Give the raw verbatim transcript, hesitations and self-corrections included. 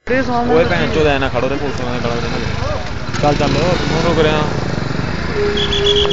ओए भैन चोद ऐ ना खड़ो रे पुलिस वाले खड़ा चल चल मोनो करें